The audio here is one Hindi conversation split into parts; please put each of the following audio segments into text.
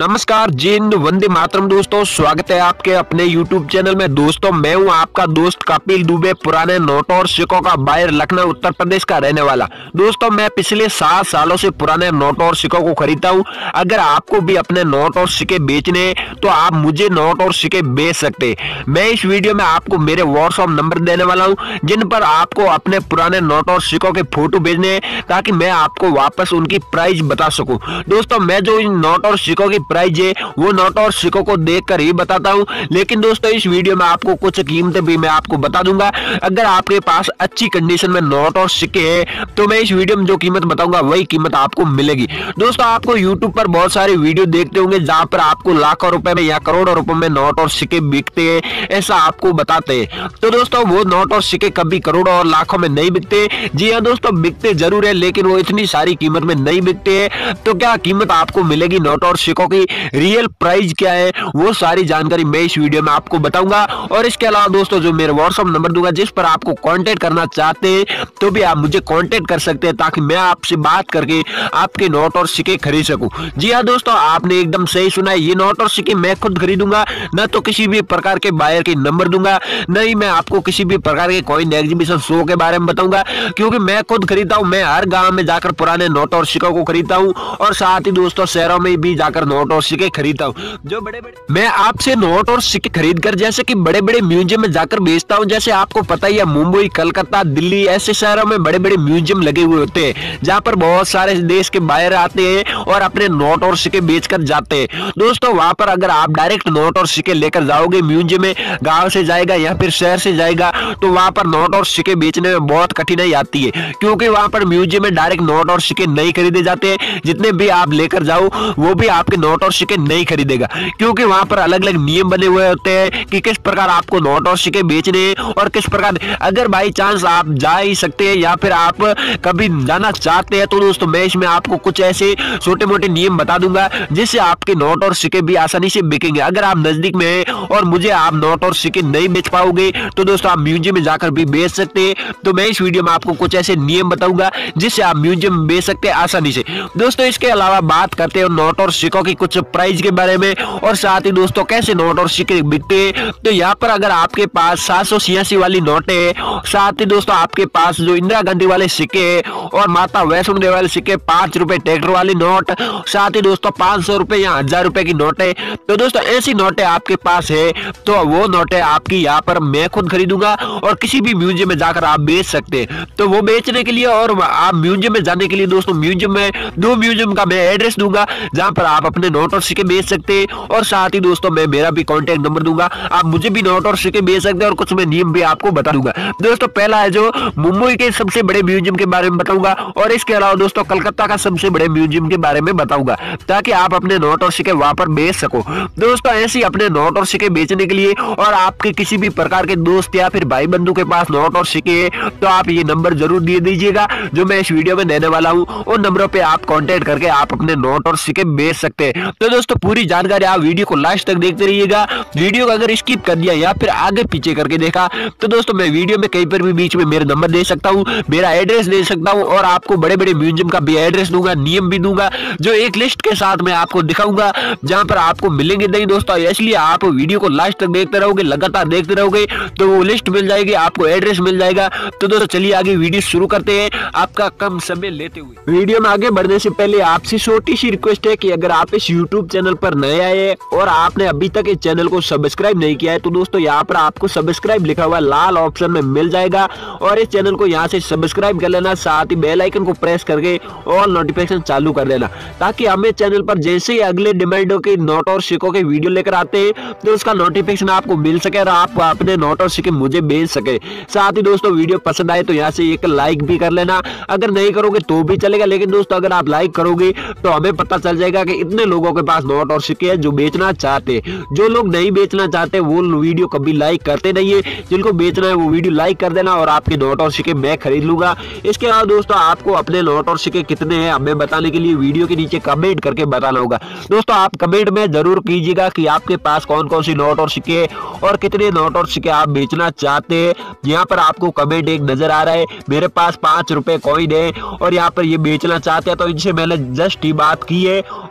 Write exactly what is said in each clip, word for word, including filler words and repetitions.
नमस्कार, जय हिंद, वंदे मातरम। दोस्तों स्वागत है आपके अपने यूट्यूब चैनल में। दोस्तों मैं हूं आपका दोस्त कपिल दुबे, पुराने नोटों और सिक्कों का बायर, लखनऊ उत्तर प्रदेश का रहने वाला। दोस्तों मैं पिछले सात सालों से पुराने नोटों और सिक्कों को खरीदता हूं। अगर आपको भी अपने नोट और सिक्के बेचने तो आप मुझे नोट और सिक्के बेच सकते। मैं इस वीडियो में आपको मेरे व्हाट्सएप नंबर देने वाला हूँ, जिन पर आपको अपने पुराने नोट और सिक्कों के फोटो भेजने हैं, ताकि मैं आपको वापस उनकी प्राइस बता सकूं। दोस्तों मैं जो इन नोट और सिक्कों की प्राइस है वो नोट और सिक्कों को देखकर ही बताता हूं, लेकिन दोस्तों इस वीडियो में आपको कुछ कीमतें भी मैं आपको बता दूंगा। अगर आपके पास अच्छी कंडीशन में नोट और सिक्के हैं तो मैं इस वीडियो में जो कीमत बताऊंगा वही कीमत आपको मिलेगी। दोस्तों आपको यूट्यूब पर बहुत सारे वीडियो देखते होंगे जहां पर आपको लाखों रुपए में या करोड़ों रुपए में नोट और सिक्के बिकते हैं, ऐसा आपको बताते हैं। तो दोस्तों वो नोट और सिक्के कभी करोड़ों और लाखों में नहीं बिकते। जी हाँ दोस्तों, बिकते जरूर है, लेकिन वो इतनी सारी कीमत में नहीं बिकते हैं। तो क्या कीमत आपको मिलेगी नोट और सिक्कों की, रियल प्राइस क्या है, वो सारी जानकारी मैं इस वीडियो में आपको बताऊंगा। और इसके अलावा दोस्तों जो मेरे व्हाट्सएप नंबर दूंगा, जिस पर आपको कांटेक्ट करना चाहते हैं तो भी आप मुझे कांटेक्ट कर सकते हैं, ताकि मैं आपसे बात करके आपके नोट और सिक्के खरीद सकूं। जी हाँ दोस्तों, आपने एकदम सही सुना है, ये नोट और सिक्के मैं खुद खरीदूंगा। न तो किसी भी प्रकार के बायर के नंबर दूंगा, न ही मैं आपको किसी भी प्रकार के कॉइन एग्जीबिशन शो के बारे में बताऊंगा, क्योंकि मैं खुद खरीदता हूं। मैं हर गांव में जाकर पुराने नोट और सिक्कों को खरीदता हूं, और साथ ही दोस्तों शहरों में भी जाकर नोट और सिक्के खरीदता हूं। जो बड़े बड़े मैं आपसे नोट और सिक्के खरीद कर जैसे कि बड़े बड़े म्यूजियम में जाकर बेचता हूं। जैसे आपको पता ही है, मुंबई, कलकत्ता, दिल्ली ऐसे शहरों में बड़े बड़े म्यूजियम लगे हुए होते हैं, जहां पर बहुत सारे देश के बाहर आते हैं और अपने नोट और सिक्के बेचकर जाते हैं। दोस्तों वहां पर अगर आप डायरेक्ट नोट और सिक्के लेकर जाओगे म्यूजियम में, गांव से जाएगा या फिर शहर से जाएगा, तो वहां पर नोट और सिक्के बेचने में बहुत कठिनाई आती है, क्योंकि वहां पर म्यूजियम में डायरेक्ट नोट और सिक्के नहीं खरीदे जाते। जितने भी आप लेकर जाओ वो भी आपके नोट और सिक्के नहीं खरीदेगा, क्योंकि वहां पर अलग अलग नियम बने हुए होते हैं कि किस प्रकार आपको नोट और सिक्के बेचने हैं और किस प्रकार। अगर बाई चांस आप जा ही सकते हैं या फिर आप कभी जाना चाहते हैं, तो दोस्तों मैं इसमें आपको कुछ ऐसे छोटे मोटे नियम बता दूंगा, जिससे आपके नोट और सिक्के भी आसानी से बिकेंगे। अगर आप नजदीक में हैं और मुझे आप नोट और सिक्के नहीं बेच पाओगे, तो दोस्तों आप म्यूजियम में जाकर भी बेच सकते हैं। तो मैं इस वीडियो में आपको कुछ ऐसे नियम बताऊंगा जिससे आप म्यूजियम में बेच सकते हैं आसानी से। दोस्तों इसके अलावा बात करते हैं नोट और सिक्कों की कुछ प्राइस के बारे में, और साथ ही दोस्तों कैसे नोट और सिक्के बिकते हैं। तो यहाँ पर अगर आपके पास सात सौ छियासी वाली नोट है, साथ ही दोस्तों आपके पास जो इंदिरा गांधी वाले सिक्के है और माता वैष्णो देवी वाले सिक्के, पांच रुपए ट्रैक्टर वाली नोट, साथ ही दोस्तों पांच सौ रुपए या हजार रुपए की नोट है। तो दोस्तों ऐसी नोटें आपके पास है तो वो नोटें आपकी यहाँ पर मैं खुद खरीदूंगा, और किसी भी म्यूजियम में जाकर आप बेच सकते हैं। तो वो बेचने के लिए और आप म्यूजियम में जाने के लिए दोस्तों म्यूजियम में दो म्यूजियम का मैं एड्रेस दूंगा, जहां पर आप अपने नोट और सिक्के बेच सकते हैं, और साथ ही दोस्तों मैं मेरा भी कॉन्टेक्ट नंबर दूंगा, आप मुझे भी नोट और सिक्के बेच सकते हैं, और कुछ मैं नियम भी आपको बता दूंगा। दोस्तों पहला है जो मुंबई के सबसे बड़े म्यूजियम के बारे में बताऊंगा, और इसके अलावा दोस्तों कलकत्ता का सबसे बड़े म्यूजियम के बारे में बताऊंगा, ताकि आप अपने नोट और सिक्के वहां पर बेच सको। दोस्तों ऐसे अपने नोट और सिक्के बेचने के लिए, और आपके किसी भी प्रकार के दोस्त या फिर भाई बंधु के पास नोट और सिक्के है, तो आप ये नंबर जरूर दे दीजिएगा जो मैं इस वीडियो में देने वाला हूँ। उन नंबरों पे आप कांटेक्ट करके आप अपने नोट और सिक्के बेच सकते हैं। तो दोस्तों पूरी जानकारी आप वीडियो को लास्ट तक देखते रहिएगा। वीडियो को अगर स्किप कर दिया या फिर आगे पीछे करके देखा, तो दोस्तों मैं वीडियो में कहीं पर भी बीच में मेरा नंबर दे सकता हूँ, मेरा एड्रेस दे सकता हूँ, और आपको बड़े बड़े म्यूजियम का भी एड्रेस दूंगा, नियम भी दूंगा, जो एक लिस्ट के साथ मैं आपको दिखाऊंगा, जहां पर आपको मिलेंगे नहीं दोस्तों। इसलिए आप वीडियो को लास्ट तक देखते रहोगे, लगातार देखते रहोगे, तो वो लिस्ट मिल जाएगी, आपको एड्रेस मिल जाएगा। तो दोस्तों चलिए आगे वीडियो शुरू करते हैं, आपका कम समय लेते हुए। वीडियो में आगे बढ़ने से पहले आपसे छोटी सी रिक्वेस्ट है कि अगर आप इस यूट्यूब चैनल पर नए आए और आपने अभी तक इस चैनल को सब्सक्राइब नहीं किया है, तो दोस्तों यहाँ पर आपको सब्सक्राइब लिखा हुआ लाल ऑप्शन में मिल जाएगा, और इस चैनल को यहाँ से सब्सक्राइब कर लेना, साथ ही बेल आइकन को प्रेस करके ऑल नोटिफिकेशन चालू कर देना, ताकि हमें चैनल पर जैसे ही अगले डिमांडों के नोट और सिक्कों के वीडियो लेकर आते हैं तो उसका नोटिफिकेशन आपको मिल सके और आप अपने नोट और सिक्के मुझे भेज सके। साथ ही दोस्तों वीडियो पसंद आए तो यहाँ से एक लाइक भी कर लेना, अगर नहीं करोगे तो भी चलेगा, लेकिन दोस्तों अगर आप लाइक करोगे तो हमें पता चल जाएगा कि इतने लोगों के पास नोट और सिक्के हैं जो बेचना चाहते हैं। जो लोग नहीं बेचना चाहते वो वीडियो कभी लाइक करते नहीं है, जिनको बेचना है वो वीडियो लाइक कर देना, और आपके नोट और सिक्के मैं खरीद लूंगा। इसके अलावा दोस्तों आपको अपने नोट और सिक्के कितने हैं हमें बताने के लिए वीडियो के नीचे कमेंट करके बताना होगा। दोस्तों आप कमेंट में जरूर कीजिएगा कि आपके पास कौन कौन सी नोट और सिक्के और कितने नोट और सिक्के आप बेचना चाहते हैं। यहाँ पर आपको कमेंट एक नजर आ रहा है, मेरे पास पांच रुपए कॉइन है और यहाँ पर ये बेचना चाहते हैं, तो इनसे मैंने जस्ट ही बात की है और इनके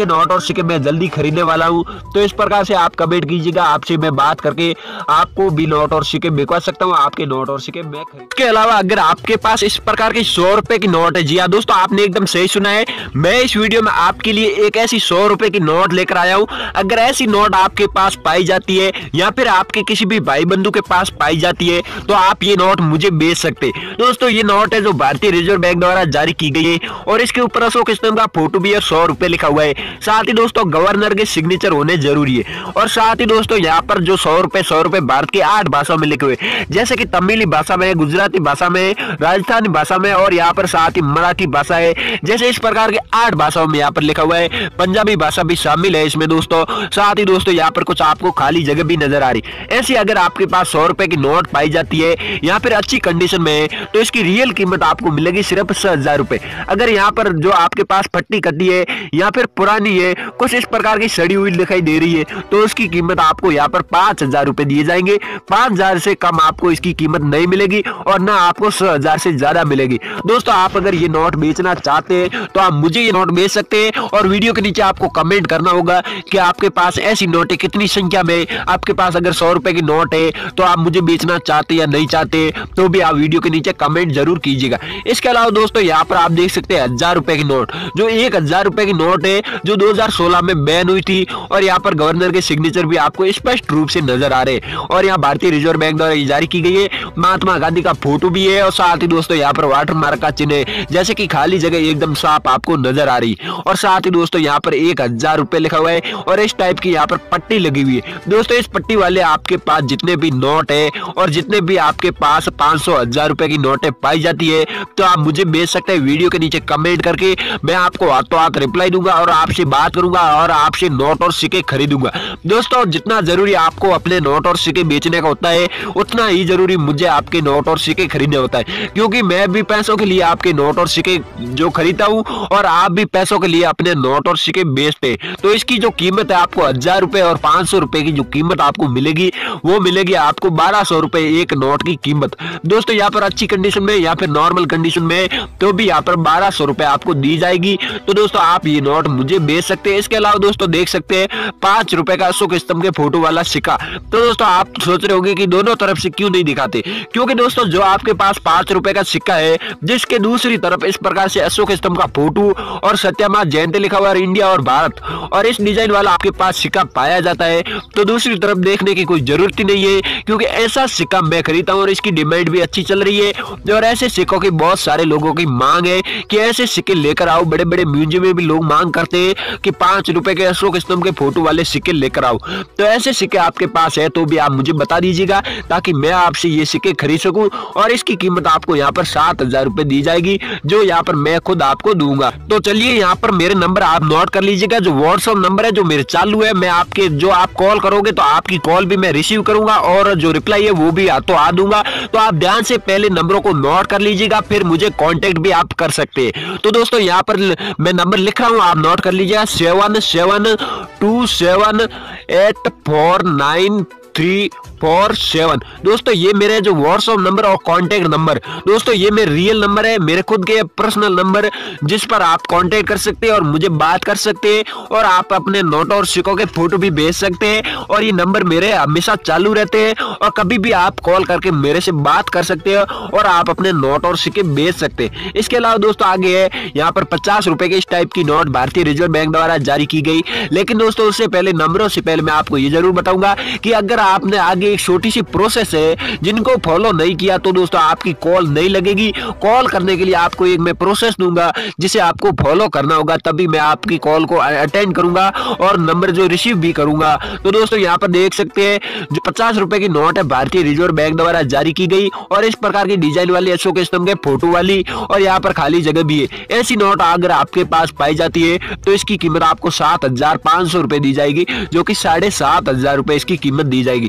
के नोट और सिक्के मैं जल्दी खरीदने वाला हूँ। तो इस प्रकार से आप कमेंट कीजिएगा, आपसे मैं बात करके आपको भी नोट और सिक्के बिकवा सकता हूँ, आपके नोट और सिक्के मैं खरीद। इसके अलावा अगर आपके पास इस प्रकार की सौ रुपए की नोट है, जी हाँ दोस्तों आपने एकदम सही सुना है, मैं इस वीडियो में आपके लिए एक ऐसी सौ रुपए की नोट लेकर आया हूँ। अगर ऐसी नोट आपके पास पाई जाती है या फिर आपके किसी भी भाई बंधु के पास पाई जाती है तो आप ये नोट मुझे बेच सकते। दोस्तों ये नोट है जो भारतीय रिजर्व बैंक द्वारा जारी की गई है और इसके ऊपर अशोक स्तंभ का फोटो भी है, सौ रुपए लिखा हुआ है। साथ ही दोस्तों गवर्नर के सिग्नेचर होने जरूरी है और साथ ही दोस्तों यहाँ पर जो सौ रुपए सौ रुपए भारत के आठ भाषाओं में लिखे हुए, जैसे कि तमिल भाषा में, गुजराती भाषा में, राजस्थानी भाषा में और यहाँ पर साथ ही मराठी भाषा है। जैसे इस प्रकार के आठ भाषाओं में यहाँ पर लिखा हुआ है, पंजाबी भाषा भी शामिल है इसमें दोस्तों। साथ ही दोस्तों यहाँ पर कुछ आपको खाली जगह भी नजर आ रही। ऐसी अगर आपके पास सौ रुपए की नोट पाई जाती है या फिर अच्छी कंडीशन में है तो इसकी रियल कीमत आपको मिलेगी सिर्फ छह हजार रुपए। अगर यहाँ पर जो आपके पास फट्टी कटी है या फिर पुरानी है, कुछ इस प्रकार की सड़ी हुई दिखाई दे रही है तो उसकी कीमत आपको यहाँ पर पांच हजार रुपए दिए जाएंगे। पांच हजार से कम आपको इसकी कीमत नहीं मिलेगी और ना आपको छह हजार से ज्यादा मिलेगी। दोस्तों आप अगर ये नोट बेचना चाहते हैं तो आप मुझे ये नोट बेच सकते हैं और वीडियो के नीचे आपको कमेंट करना होगा कि आपके पास ऐसी नोटें कितनी संख्या में, आपके पास अगर सौ रुपए की नोट है तो आप मुझे बेचना चाहते या नहीं चाहते, तो भी आप वीडियो के नीचे कमेंट जरूर कीजिएगा। इसके अलावा दोस्तों यहाँ पर आप देख सकते हैं हजार रुपए की नोट, जो एक हजार रुपए की नोट है जो दो हजार सोलह में बैन हुई थी और यहाँ पर गवर्नर के सिग्नेचर भी आपको स्पष्ट रूप से नजर आ रहे हैं और यहाँ भारतीय रिजर्व बैंक द्वारा जारी की गई है। महात्मा गांधी का फोटो भी है और साथ ही दोस्तों यहाँ पर वाटर मार्क का चिन्ह है, जैसे कि खाली जगह एकदम साफ आपको नजर आ रही और साथ ही दोस्तों यहाँ पर एक हजार रुपए लिखा हुआ है और इस टाइप की यहाँ पर पट्टी लगी हुई है। दोस्तों इस पट्टी वाले आपके पास जितने भी नोट है और जितने भी आपके पास पांच सौ हजार रुपए की नोटें पाई जाती है तो आप मुझे बेच सकते हैं। वीडियो के नीचे कमेंट करके मैं आपको हाथों हाथ रिप्लाई दूंगा और आपसे बात करूंगा और आपसे नोट और सिक्के खरीदूंगा। दोस्तों जितना जरूरी आपको अपने नोट और सिक्के बेचने का होता है उतना ही जरूरी मुझे आपके नोट और सिक्के खरीदने होता है, क्योंकि मैं भी पैसों के लिए आपके नोट और सिक्के जो खरीदता हूँ और आप भी पैसों के लिए अपने नोट और सिक्के बेचते हैं। तो इसकी जो कीमत है आपको हजार रुपए और पांच सौ रुपए की जो कीमत आपको मिलेगी वो मिलेगी आपको बारह सौ रुपए एक नोट की कीमत। दोस्तों यहाँ पर अच्छी कंडीशन में या फिर नॉर्मल कंडीशन में तो भी यहाँ पर बारह सौ रुपए आपको दी जाएगी। तो दोस्तों आप ये नोट मुझे बेच सकते हैं। इसके अलावा दोस्तों देख सकते हैं पांच रुपए का अशोक स्तंभ के फोटो वाला सिक्का। तो दोस्तों आप सोच रहे होंगे कि दोनों तरफ से क्यों नहीं दिखाते, क्योंकि दोस्तों जो आपके पास पांच रुपए का सिक्का है जिसके दूसरी तरफ इस प्रकार से अशोक स्तंभ का फोटो और सत्यमा जयंती लिखा हुआ है इंडिया और भारत और इस डिजाइन वाला आपके पास सिक्का पाया जाता है तो दूसरी तरफ देखने की कोई जरूरत ही नहीं है, क्योंकि ऐसा सिक्का मैं खरीदता हूँ और इसकी डिमांड भी अच्छी चल रही है और ऐसे सिक्कों की बहुत सारे लोगों की मांग है कि ऐसे सिक्के लेकर आओ। बड़े बड़े म्यूजियम में भी लोग मांग करते हैं कि पांच रुपए के अशोक स्तंभ के फोटो वाले सिक्के लेकर आओ। तो ऐसे सिक्के आपके पास है तो भी आप मुझे बता दीजिएगा ताकि मैं आपसे ये सिक्के खरीद सकूं और इसकी कीमत आपको यहाँ पर सात हजार रुपए दी जाएगी जो यहाँ पर मैं खुद आपको दूंगा। तो चलिए यहाँ पर मेरे नंबर आप नोट कर लीजिएगा, जो व्हाट्सएप नंबर है जो मेरे चालू है, मैं आपके जो आप कॉल करोगे तो आपकी कॉल भी मैं रिसीव करूंगा और जो रिप्लाई है वो भी हाथों हाथ दूंगा। तो आप ध्यान से पहले नंबरों को नोट कर लीजिएगा, फिर मुझे कांटेक्ट भी आप कर सकते हैं। तो दोस्तों यहाँ पर मैं नंबर लिख रहा हूँ, आप नोट कर लीजिएगा seven seven two seven eight four nine three four seven. दोस्तों ये मेरे जो व्हाट्सएप नंबर और कांटेक्ट नंबर, दोस्तों ये मेरे रियल नंबर है, मेरे खुद के पर्सनल नंबर जिस पर आप कांटेक्ट कर सकते हैं और मुझे बात कर सकते हैं और आप अपने नोट और सिक्कों के फोटो भी भेज सकते हैं और ये नंबर मेरे हमेशा चालू रहते हैं और कभी भी आप कॉल करके मेरे से बात कर सकते हैं और आप अपने नोट और सिक्के भेज सकते हैं। इसके अलावा दोस्तों आगे है यहाँ पर पचास रुपए के इस टाइप की नोट भारतीय रिजर्व बैंक द्वारा जारी की गई। लेकिन दोस्तों उससे पहले नंबरों से पहले मैं आपको ये जरूर बताऊंगा कि अगर आपने आगे एक छोटी सी प्रोसेस है जिनको फॉलो नहीं किया तो दोस्तों आपकी कॉल नहीं लगेगी। कॉल करने के लिए आपको एक मैं प्रोसेस दूंगा जिसे आपको फॉलो करना होगा, तभी मैं आपकी कॉल को अटेंड करूंगा और नंबर जो रिसीव भी करूंगा। तो दोस्तों यहाँ पर देख सकते हैं जो पचास रुपए की नोट है भारतीय रिजर्व बैंक द्वारा जारी की गई और इस प्रकार की डिजाइन वाली अशोक स्तंभ के फोटो वाली और यहाँ पर खाली जगह भी है। ऐसी नोट अगर आपके पास पाई जाती है तो इसकी कीमत आपको सात हजार पांच सौ रुपए दी जाएगी, जो कि साढ़े सात हजार रुपए इसकी कीमत दी जाएगी। तो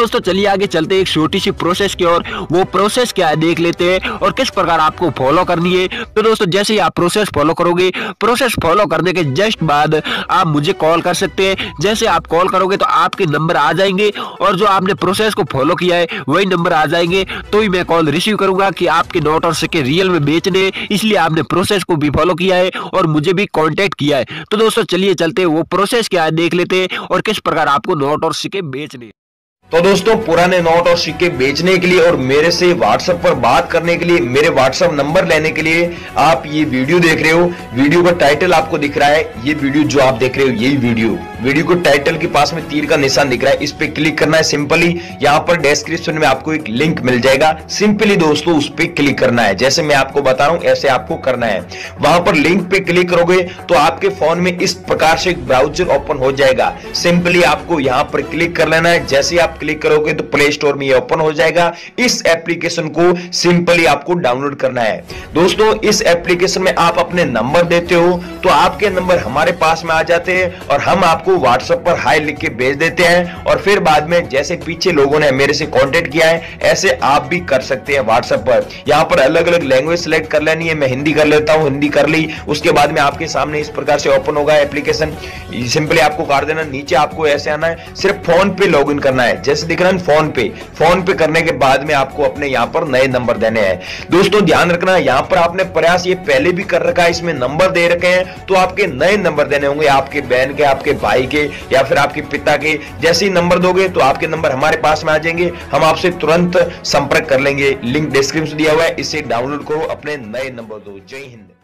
दोस्तों चलिए आगे चलते एक छोटी सी प्रोसेस की ओर। वो प्रोसेस क्या है देख लेते हैं और किस प्रकार आपको फॉलो करनी है। तो दोस्तों जैसे ही आप प्रोसेस फॉलो करोगे, प्रोसेस फॉलो करने के जस्ट बाद आप मुझे कॉल कर सकते हैं। जैसे आप कॉल करोगे तो आपके नंबर आ जाएंगे और जो आपने प्रोसेस को फॉलो किया है वही नंबर आ जाएंगे, तो ही मैं कॉल रिसीव करूंगा कि आपके नोट और सिक्के रियल में बेचने, इसलिए आपने प्रोसेस को भी फॉलो किया है और मुझे भी कांटेक्ट किया है। तो दोस्तों चलिए चलते हैं वो प्रोसेस क्या है देख लेते हैं और किस प्रकार आपको नोट और सिक्के बेचने। तो दोस्तों पुराने नोट और सिक्के बेचने के लिए और मेरे से व्हाट्सएप पर बात करने के लिए, मेरे व्हाट्सएप नंबर लेने के लिए आप ये वीडियो देख रहे हो। वीडियो का टाइटल आपको दिख रहा है, ये वीडियो जो आप देख रहे हो यही वीडियो वीडियो को टाइटल के पास में तीर का निशान दिख रहा है, इस पे क्लिक करना है। सिंपली यहाँ पर डिस्क्रिप्शन में आपको एक लिंक मिल जाएगा, सिंपली दोस्तों उस पे क्लिक करना है। जैसे मैं आपको बता रहा हूं ऐसे आपको करना है। वहां पर लिंक पे क्लिक करोगे तो आपके फोन में इस प्रकार से एक ब्राउजर ओपन हो जाएगा। सिंपली आपको यहाँ पर क्लिक कर लेना है। जैसे आप क्लिक करोगे तो प्ले स्टोर में ये ओपन हो जाएगा। इस एप्लीकेशन को सिंपली आपको डाउनलोड करना है। दोस्तों इस एप्लीकेशन में आप अपने नंबर देते हो तो आपके नंबर हमारे पास में आ जाते हैं और हम आपको व्हाट्सएप पर हाई लिख के भेज देते हैं। और फिर बाद में जैसे पीछे लोगों ने मेरे से कांटेक्ट किया है ऐसे आप भी कर सकते हैं व्हाट्सएप पर। यहां पर अलग अलग लैंग्वेज सिलेक्ट कर लेनी है। मैं हिंदी कर लेता हूं, हिंदी कर ली। उसके बाद में आपके सामने इस प्रकार से ओपन होगा एप्लीकेशन। सिंपली आपको कर देना, नीचे आपको ऐसे आना है, सिर्फ फोन पे लॉग इन करना है। जैसे दिख रहा है फोन पे, फोन पे करने के बाद में आपको अपने यहां पर नए नंबर देने हैं। दोस्तों ध्यान रखना, यहां पर आपने प्रयास ये पहले भी कर रखा है, इसमें नंबर दे रखे हैं तो आपके नए नंबर देने होंगे, आपके बहन के, आपके भाई के या फिर आपके पिता के। जैसे ही नंबर दोगे तो आपके नंबर हमारे पास में आ जाएंगे, हम आपसे तुरंत संपर्क कर लेंगे। लिंक डिस्क्रिप्शन दिया हुआ है, इसे डाउनलोड करो, अपने नए नंबर दो। जय हिंद।